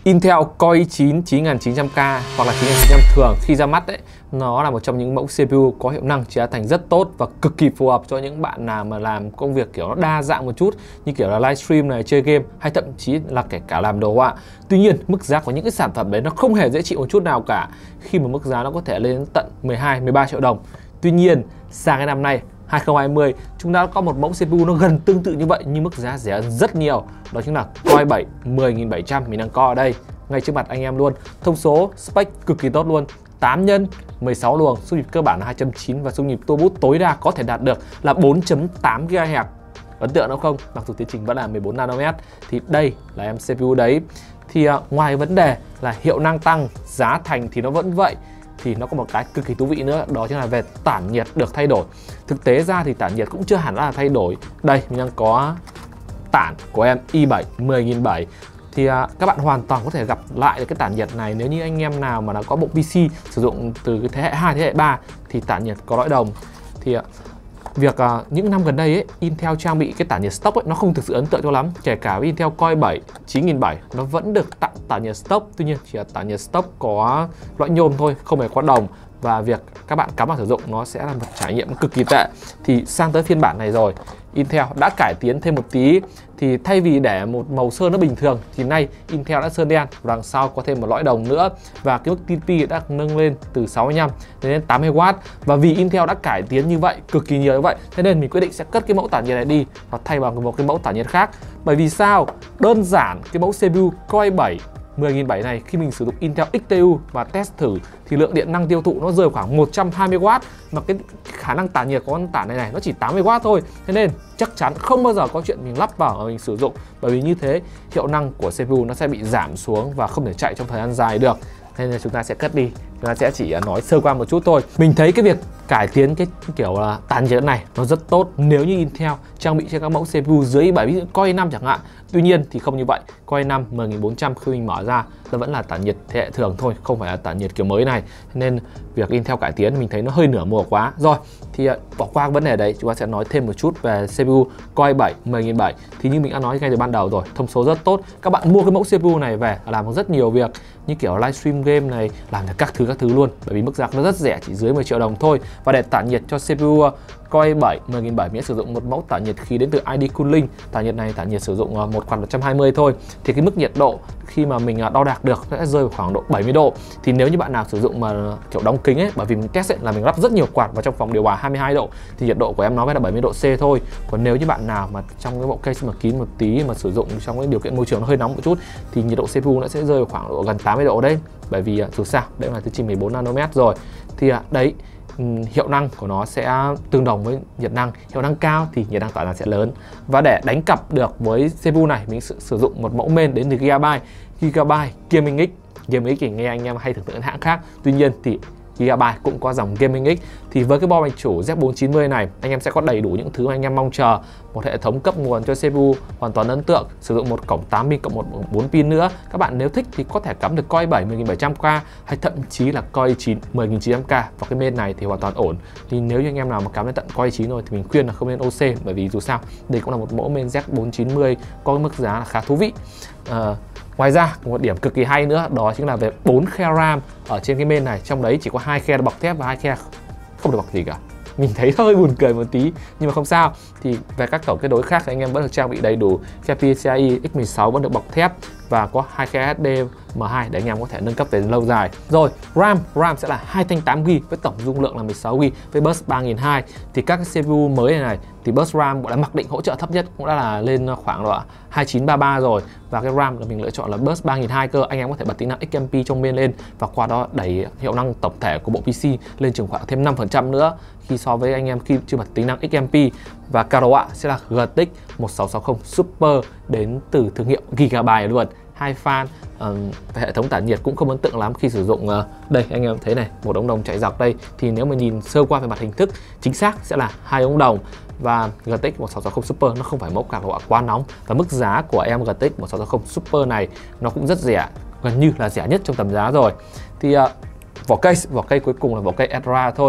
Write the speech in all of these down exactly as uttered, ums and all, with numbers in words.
Intel Core i chín chín nghìn chín trăm K hoặc là chín nghìn chín trăm thường khi ra mắt đấy, nó là một trong những mẫu xê pê u có hiệu năng giá thành rất tốt và cực kỳ phù hợp cho những bạn nào mà làm công việc kiểu nó đa dạng một chút, như kiểu là livestream này, chơi game hay thậm chí là kể cả làm đồ họa. Tuy nhiên mức giá của những cái sản phẩm đấy nó không hề dễ chịu một chút nào cả, khi mà mức giá nó có thể lên tận mười hai, mười ba triệu đồng. Tuy nhiên sang cái năm nay hai không hai không, chúng ta có một mẫu xê pê u nó gần tương tự như vậy nhưng mức giá rẻ hơn rất nhiều. Đó chính là Core i bảy mười nghìn bảy trăm, mình đang co ở đây ngay trước mặt anh em luôn. Thông số spec cực kỳ tốt luôn, tám nhân mười sáu luồng, xung nhịp cơ bản là hai chấm chín và xung nhịp tua bút tối đa có thể đạt được là bốn chấm tám gi ga héc. Ấn tượng đâu không? Mặc dù tiến trình vẫn là mười bốn nanomet. Thì đây là em xê pê u đấy. Thì uh, ngoài vấn đề là hiệu năng tăng, giá thành thì nó vẫn vậy, thì nó có một cái cực kỳ thú vị nữa, đó chính là về tản nhiệt được thay đổi. Thực tế ra thì tản nhiệt cũng chưa hẳn là thay đổi. Đây mình đang có tản của em i bảy mười nghìn bảy trăm. Thì à, các bạn hoàn toàn có thể gặp lại được cái tản nhiệt này nếu như anh em nào mà đã có bộ pê xê sử dụng từ cái thế hệ hai, thế hệ ba thì tản nhiệt có lõi đồng. Thì à, việc à, những năm gần đây ấy, Intel trang bị cái tản nhiệt stock ấy, nó không thực sự ấn tượng cho lắm. Kể cả với Intel Core i bảy chín nghìn bảy trăm nó vẫn được tặng tản nhiệt stock, tuy nhiên chỉ là tản nhiệt stock có loại nhôm thôi, không hề có đồng, và việc các bạn cắm vào sử dụng nó sẽ là một trải nghiệm cực kỳ tệ. Thì sang tới phiên bản này rồi, Intel đã cải tiến thêm một tí. Thì thay vì để một màu sơn nó bình thường thì nay Intel đã sơn đen, đằng sau có thêm một lõi đồng nữa, và cái mức tê pê đã nâng lên từ sáu mươi lăm đến tám mươi oát. Và vì Intel đã cải tiến như vậy, cực kỳ nhiều như vậy, thế nên mình quyết định sẽ cất cái mẫu tản nhiệt này đi và thay bằng một cái mẫu tản nhiệt khác. Bởi vì sao? Đơn giản cái mẫu xê pê u Core i bảy mười nghìn bảy trăm này, khi mình sử dụng Intel ích tê u và test thử thì lượng điện năng tiêu thụ nó rơi khoảng một trăm hai mươi oát, mà cái khả năng tản nhiệt của con tản này này nó chỉ tám mươi oát thôi. Thế nên chắc chắn không bao giờ có chuyện mình lắp vào và mình sử dụng, bởi vì như thế hiệu năng của xê pê u nó sẽ bị giảm xuống và không thể chạy trong thời gian dài được. Nên là chúng ta sẽ cất đi, chúng ta sẽ chỉ nói sơ qua một chút thôi. Mình thấy cái việc cải tiến cái kiểu là tản nhiệt này nó rất tốt nếu như Intel trang bị cho các mẫu xê pê u dưới i bảy, ví dụ Core i năm chẳng hạn. Tuy nhiên thì không như vậy. Core i năm mười nghìn bốn trăm khi mình mở ra nó vẫn là tản nhiệt thế hệ thường thôi, không phải là tản nhiệt kiểu mới này. Nên việc Intel cải tiến mình thấy nó hơi nửa mùa quá. Rồi thì bỏ qua vấn đề đấy, chúng ta sẽ nói thêm một chút về xê pê u Core i bảy mười nghìn bảy trăm. Thì như mình đã nói ngay từ ban đầu rồi, thông số rất tốt. Các bạn mua cái mẫu xê pê u này về làm rất nhiều việc như kiểu livestream game này, làm được các thứ các thứ luôn, bởi vì mức giá nó rất rẻ, chỉ dưới mười triệu đồng thôi. Và để tản nhiệt cho xê pê u Core i bảy mười nghìn bảy trăm mình sử dụng một mẫu tản nhiệt khí đến từ i đê Cooling. Tản nhiệt này tản nhiệt sử dụng một quạt một trăm hai mươi thôi. Thì cái mức nhiệt độ khi mà mình đo đạc được sẽ rơi vào khoảng độ bảy mươi độ. Thì nếu như bạn nào sử dụng mà kiểu đóng kính ấy, bởi vì mình test ấy, là mình lắp rất nhiều quạt vào trong phòng điều hòa hai mươi hai độ, thì nhiệt độ của em nó mới là bảy mươi độ C thôi. Còn nếu như bạn nào mà trong cái bộ case mà kín một tí mà sử dụng trong cái điều kiện môi trường nó hơi nóng một chút thì nhiệt độ xê pê u nó sẽ rơi vào khoảng độ gần tám mươi độ đấy. Bởi vì dù sao đây là tiến trình mười bốn nanomet rồi. Thì đấy, hiệu năng của nó sẽ tương đồng với nhiệt năng. Hiệu năng cao thì nhiệt năng tỏa ra sẽ lớn. Và để đánh cặp được với xê pê u này, mình sử, sử dụng một mẫu main đến từ Gigabyte. Gigabyte Gaming X. Gaming X thì nghe anh em hay tưởng tượng hãng khác. Tuy nhiên thì Gigabyte cũng có dòng Gaming X. Thì với cái bo mạch chủ Z bốn chín mươi này, anh em sẽ có đầy đủ những thứ mà anh em mong chờ. Một hệ thống cấp nguồn cho xê pê u hoàn toàn ấn tượng, sử dụng một cổng tám pin cộng một bốn pin nữa. Các bạn nếu thích thì có thể cắm được Core i bảy mười nghìn bảy trăm K hay thậm chí là Core i chín mười nghìn chín trăm K vào cái main này thì hoàn toàn ổn. Thì nếu như anh em nào mà cắm đến tận Core i chín rồi thì mình khuyên là không nên ô xê, bởi vì dù sao đây cũng là một mẫu main Z bốn chín mươi có mức giá là khá thú vị. À, ngoài ra một điểm cực kỳ hay nữa đó chính là về bốn khe RAM ở trên cái main này, trong đấy chỉ có hai khe bọc thép và hai khe không được bọc gì cả. Mình thấy hơi buồn cười một tí nhưng mà không sao. Thì về các cổng kết nối khác thì anh em vẫn được trang bị đầy đủ. Khe pê xê i X mười sáu vẫn được bọc thép và có hai khe ét đê M hai để anh em có thể nâng cấp về lâu dài. Rồi RAM, RAM sẽ là hai thanh tám gi ga bai với tổng dung lượng là mười sáu gi ga bai với bus ba nghìn hai trăm. Thì các cái xê pê u mới này này thì bus RAM gọi là mặc định hỗ trợ thấp nhất cũng đã là lên khoảng độ hai chín ba ba rồi, và cái RAM là mình lựa chọn là bus ba nghìn hai trăm cơ. Anh em có thể bật tính năng ích em pê trong bên lên và qua đó đẩy hiệu năng tổng thể của bộ pê xê lên chừng khoảng thêm năm phần trăm nữa khi so với anh em khi chưa bật tính năng ích em pê. Và card đồ họa sẽ là giê tê ích một sáu sáu không Super đến từ thương hiệu Gigabyte luôn. Hai fan. Uh, hệ thống tản nhiệt cũng không ấn tượng lắm khi sử dụng. Uh, đây anh em thấy này, một ống đồng chạy dọc đây, thì nếu mà nhìn sơ qua về mặt hình thức chính xác sẽ là hai ống đồng. Và giê tê ích một sáu sáu không Super nó không phải mẫu card đồ họa quá nóng, và mức giá của em giê tê ích một sáu sáu không Super này nó cũng rất rẻ, gần như là rẻ nhất trong tầm giá rồi. Thì uh, vỏ case, vỏ cây cuối cùng là vỏ cây Edra thôi. Thì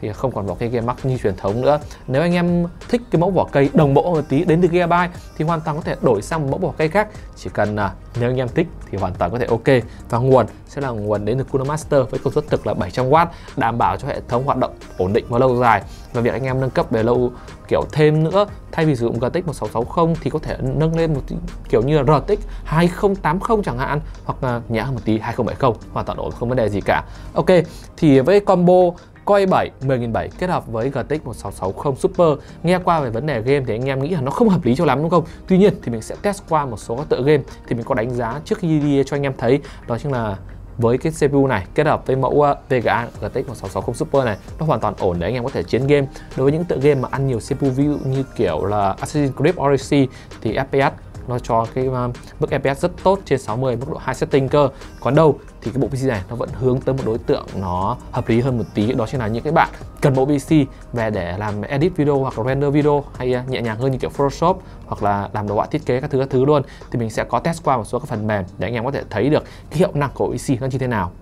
thì không còn vỏ cây Gearbox như truyền thống nữa. Nếu anh em thích cái mẫu vỏ cây đồng bộ một tí đến từ Gigabyte thì hoàn toàn có thể đổi sang một mẫu vỏ cây khác. Chỉ cần uh, nếu anh em thích thì hoàn toàn có thể ok. Và nguồn sẽ là nguồn đến từ Cooler Master với công suất thực là bảy trăm oát, đảm bảo cho hệ thống hoạt động ổn định và lâu dài. Và việc anh em nâng cấp về lâu kiểu thêm nữa, thay vì sử dụng giê tê ích một sáu sáu không thì có thể nâng lên một kiểu như là rờ tê ích hai không tám không chẳng hạn, hoặc là nhẹ hơn một tí hai không bảy không, hoàn toàn ổn, không vấn đề gì cả. Ok, thì với combo Core i bảy mười nghìn bảy trăm kết hợp với giê tê ích một sáu sáu không Super, nghe qua về vấn đề game thì anh em nghĩ là nó không hợp lý cho lắm đúng không? Tuy nhiên thì mình sẽ test qua một số các tựa game thì mình có đánh giá trước khi đi cho anh em thấy, đó chính là với cái xê pê u này kết hợp với mẫu vê giê a giê tê ích một sáu sáu không Super này, nó hoàn toàn ổn để anh em có thể chiến game. Đối với những tựa game mà ăn nhiều xê pê u, ví dụ như kiểu là Assassin's Creed Odyssey thì ép pê ét nó cho cái uh, mức ép pê ét rất tốt, trên sáu mươi, mức độ high setting cơ. Còn đâu thì cái bộ pê xê này nó vẫn hướng tới một đối tượng nó hợp lý hơn một tí, đó chính là những cái bạn cần bộ pê xê về để làm edit video hoặc là render video, hay uh, nhẹ nhàng hơn như kiểu Photoshop, hoặc là làm đồ họa thiết kế các thứ các thứ luôn. Thì mình sẽ có test qua một số các phần mềm để anh em có thể thấy được cái hiệu năng của bộ pê xê nó như thế nào.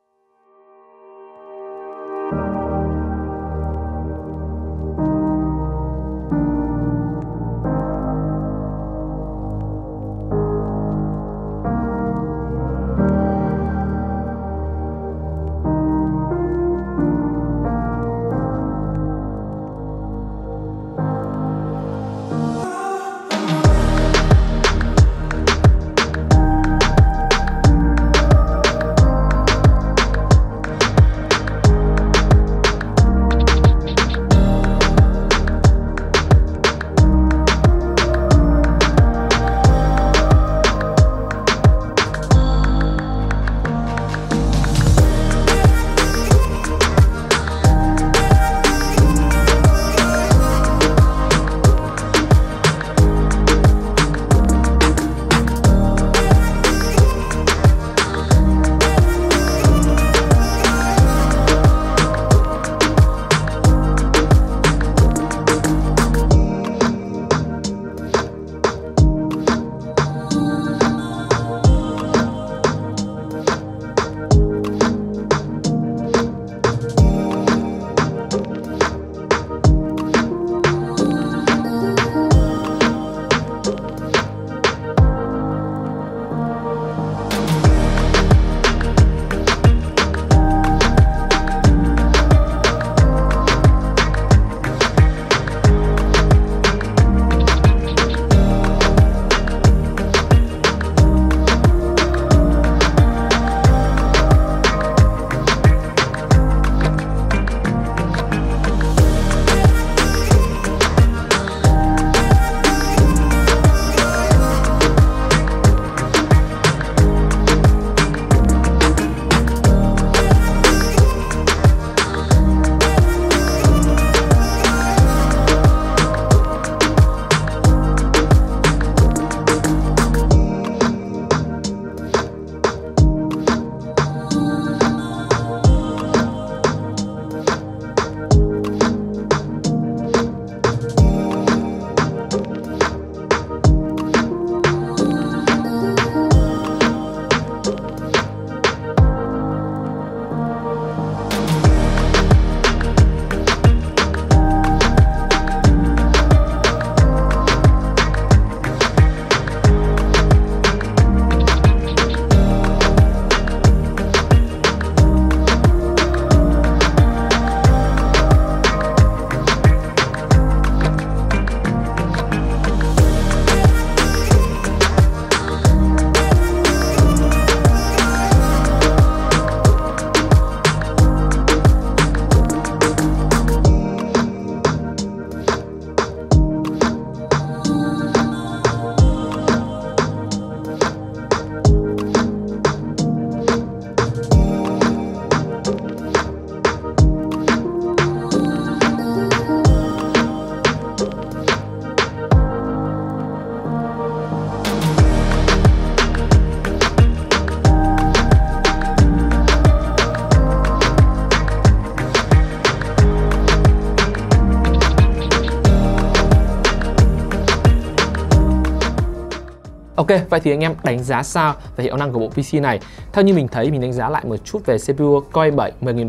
Ok, vậy thì anh em đánh giá sao về hiệu năng của bộ pê xê này? Theo như mình thấy, mình đánh giá lại một chút về xê pê u Core i bảy mười nghìn bảy trăm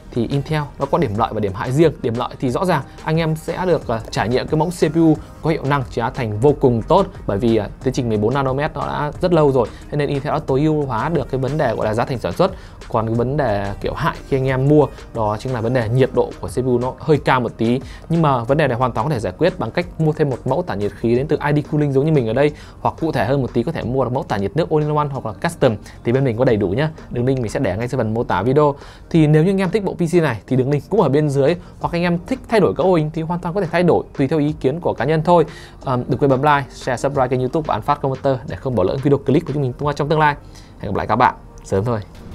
thì Intel nó có điểm lợi và điểm hại riêng. Điểm lợi thì rõ ràng anh em sẽ được uh, trải nghiệm cái mẫu xê pê u có hiệu năng giá thành vô cùng tốt, bởi vì uh, tiến trình mười bốn nanomet nó đã rất lâu rồi, cho nên Intel đã tối ưu hóa được cái vấn đề gọi là giá thành sản xuất. Còn cái vấn đề kiểu hại khi anh em mua đó chính là vấn đề nhiệt độ của xê pê u nó hơi cao một tí, nhưng mà vấn đề này hoàn toàn có thể giải quyết bằng cách mua thêm một mẫu tản nhiệt khí đến từ i đê Cooling giống như mình ở đây, hoặc cụ thể hơn một tí có thể mua được mẫu tản nhiệt nước all in one hoặc là custom, thì bên mình có đầy đủ nhá. Đường link mình sẽ để ngay dưới phần mô tả video. Thì nếu như anh em thích bộ pê xê này thì đường link cũng ở bên dưới, hoặc anh em thích thay đổi cấu hình thì hoàn toàn có thể thay đổi tùy theo ý kiến của cá nhân thôi. À, đừng quên bấm like, share, subscribe kênh YouTube và An Phát Converter để không bỏ lỡ video clip của chúng mình tung ra trong tương lai. Hẹn gặp lại các bạn sớm thôi.